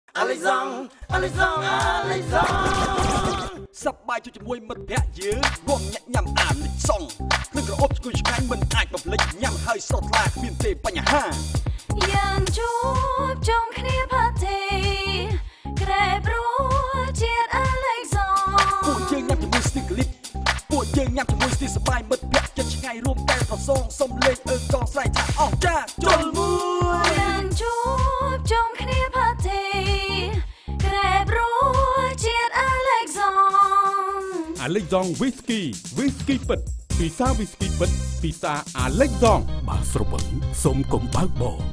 សប្បាយជួយជាមួយមិត្តភក្តិយើងរួមញ៉ាំអាលិចសងនឹងក្រអូបឈ្ងុយឆ្ងាញ់មិនអាចបំភ្លេចញ៉ាំហើយស្រស់ថ្លាគ្មានទេបញ្ហាយ៉ាងជួបជុំគ្នាផាទីក្រែព្រោះជាតិអាឡិចសងពួកយើងញ៉ាំជាមួយស្ទីកលីបពួកយើងញ៉ាំជាមួយស្ទីសប្បាយមិត្តភក្តិចិត្តឆ្ងាយរួមតែប្រសងសុំលេងអើកងស្រែកថាអស់ចាជុលមួយយ៉ាងជួបជុំគ្នាផាទីក្រែព្រោះជាតិអាឡិចសងអាឡិចសងវីស្គីពិតពិសាវីស្គីពិតពិសាអាឡិចសងបើស្រវឹងសុំកុំបើកបោ